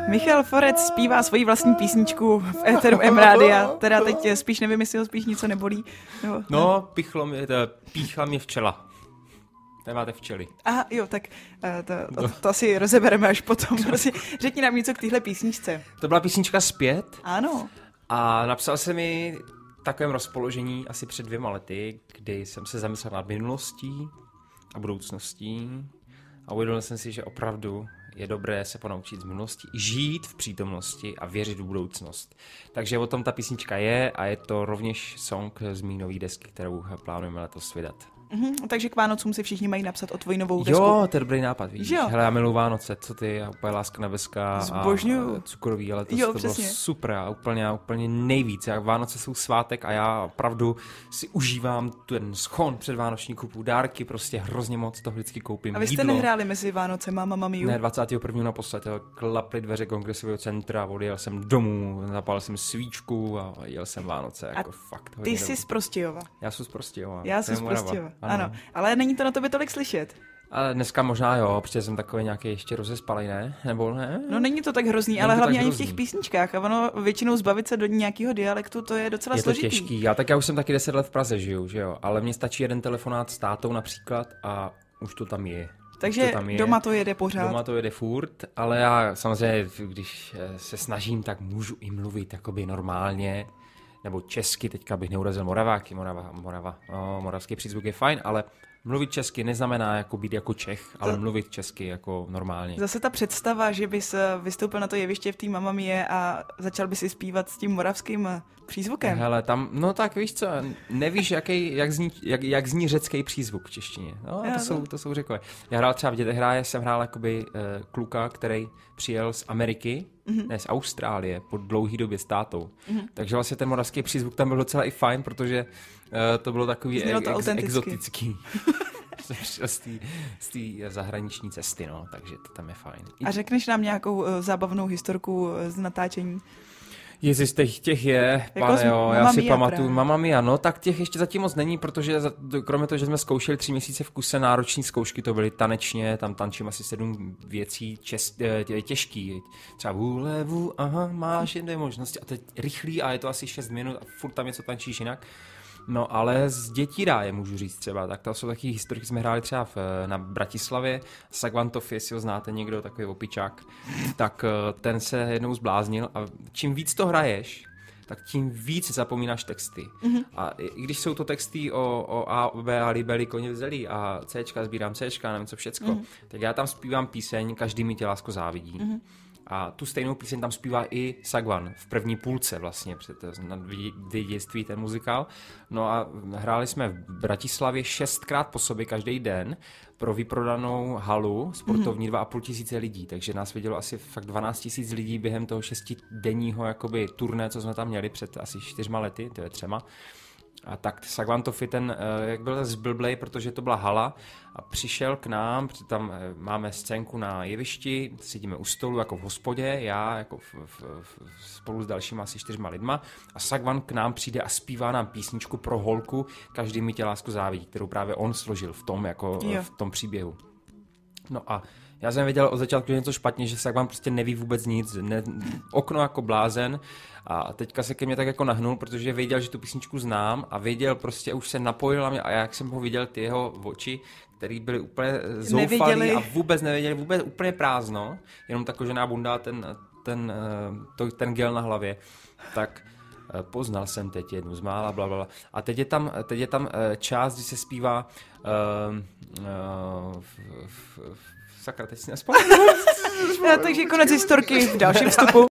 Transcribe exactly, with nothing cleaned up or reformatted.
Michal Forec zpívá svoji vlastní písničku v éteru M-Rádia. Teda teď spíš nevím, jestli ho spíš něco nebolí. Nebo, no, pichlo mě, to, píchla mě včela. Tady máte včely. Aha, jo, tak to, to, to asi rozebereme až potom. Prostě řekni nám něco k téhle písničce. To byla písnička Zpět. Ano. A napsal jsem mi v takovém rozpoložení asi před dvěma lety, kdy jsem se zamyslel nad minulostí a budoucností a uvědomil jsem si, že opravdu je dobré se ponaučit z minulosti, žít v přítomnosti a věřit v budoucnost. Takže o tom ta písnička je a je to rovněž song z mý nový desky, kterou plánujeme letos vydat. Mm-hmm, takže k Vánocům si všichni mají napsat o tvoji novou desku. Jo, to je dobrý nápad, víš. Hele, já miluji Vánoce, co ty, a úplně Láska nebeská Zbožňuju. A cukrový, ale to, jo, to bylo super a úplně, úplně nejvíc. Jak Vánoce jsou svátek a já opravdu si užívám ten schon před vánoční kupu, dárky, prostě hrozně moc to vždycky koupím. A vy jste jídlo. Nehráli mezi Vánoce, Mamma Mia? Ne, dvacátého prvního naposled, klaply dveře kongresového centra, odjel jsem domů, zapálil jsem svíčku a jel jsem Vánoce, jako a fakt. Ty jsi z Prostějova. Já jsem z Prostějova. Já jsem z Prostějova, ano. ano. Ale není to na tobě tolik slyšet. A dneska možná jo, protože jsem takový nějaký ještě rozespalý, ne? Nebo ne? No není to tak hrozný, není ale hlavně ani v těch písničkách. A ono většinou zbavit se do nějakého dialektu, to je docela je složitý. Je to těžký. Já tak já už jsem taky deset let v Praze žiju, že jo? Ale mně stačí jeden telefonát s tátou například a už to tam je. Takže to tam je. Doma to jede pořád. Doma to jede furt, ale já samozřejmě, když se snažím, tak můžu i mluvit jakoby normálně. Nebo česky, teďka bych neurazil Moraváky, Morava, Morava, no, moravský přízvuk je fajn, ale mluvit česky neznamená jako být jako Čech, ale to... mluvit česky jako normálně. Zase ta představa, že bys vystoupil na to jeviště v té Mamma Mia a začal bys si zpívat s tím moravským přízvukem. Hele, tam, no tak víš co, nevíš, jaký, jak, zní, jak, jak zní řecký přízvuk v češtině. No, to, jsou, to jsou řekové. Já hrál třeba v Dětech hráje, jsem hrál jakoby uh, kluka, který přijel z Ameriky, mm-hmm. ne z Austrálie, po dlouhý době s tátou. Mm-hmm. Takže vlastně ten moravský přízvuk tam byl docela i fajn, protože uh, to bylo takový to ex, exotický. z té zahraniční cesty, no, takže to tam je fajn. A řekneš nám nějakou uh, zábavnou historku z natáčení? Ježiš, těch, těch je, jako pane jo, já si pamatuju, Mamma Mia, no tak těch ještě zatím moc není, protože za, kromě toho, že jsme zkoušeli tři měsíce v kuse nároční zkoušky, to byly tanečně, tam tančím asi sedm věcí čes, tě, těžký, třeba vůle, vů, aha, máš jedné možnosti a teď rychlý a je to asi šest minut a furt tam něco tančíš jinak. No ale z Dětí ráje můžu říct třeba, tak to jsou taky historiky, jsme hráli třeba v, na Bratislavě, Sagvantov, jestli ho znáte někdo, takový opičák, tak ten se jednou zbláznil a čím víc to hraješ, tak tím víc zapomínáš texty. Mm-hmm. A i když jsou to texty o, o A, B a libeli koně vzelí a Cčka, sbírám Cčka, nevím co všecko, mm-hmm. tak já tam zpívám píseň Každý mi tě lásko závidí. Mm-hmm. A tu stejnou píseň tam zpívá i Sagvan v první půlce vlastně, na dvě dětství ten muzikál. No a hráli jsme v Bratislavě šestkrát po sobě každý den pro vyprodanou halu sportovní, mm-hmm. dva a půl tisíce lidí, takže nás vidělo asi fakt dvanáct tisíc lidí během toho šestidenního jakoby turné, co jsme tam měli před asi čtyřma lety, to je třema. A tak Sagvantov je ten, jak byl zblblej, protože to byla hala a přišel k nám, protože tam máme scénku na jevišti, sedíme u stolu jako v hospodě, já jako v, v, v, spolu s dalšíma asi čtyřma lidma a Sagvan k nám přijde a zpívá nám písničku pro holku Každý mi tě lásko závidí, kterou právě on složil v tom, jako v tom příběhu. No a já jsem věděl od začátku, že něco špatně, že Sagvan prostě neví vůbec nic, ne, okno jako blázen a teďka se ke mně tak jako nahnul, protože věděl, že tu písničku znám a věděl prostě, už se napojil na mě a jak jsem ho viděl, ty jeho oči, který byly úplně zoufalý a vůbec nevěděli, vůbec úplně prázdno, jenom ta kožená bunda, ten, ten, to, ten gel na hlavě, tak poznal jsem teď jednu z mála, blablabla. A teď je tam, teď je tam část, kdy se zpívá uh, uh, f, f, f, sakra, teď si nespomínám. Takže konec historky v dalším vstupu.